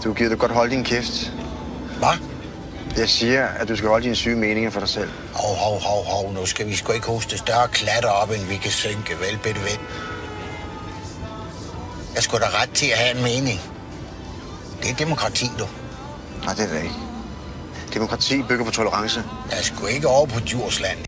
Du giver det godt holde din kæft. Hvad? Jeg siger, at du skal holde dine syge meninger for dig selv. Hov. Nu skal vi sgu ikke hoste større klatter op, end vi kan synke, vel, bitte ven. Jeg skulle da ret til at have en mening. Det er demokrati, du. Nej, det er det ikke. Demokrati bygger på tolerance. Jeg er sgu ikke over på Djursland.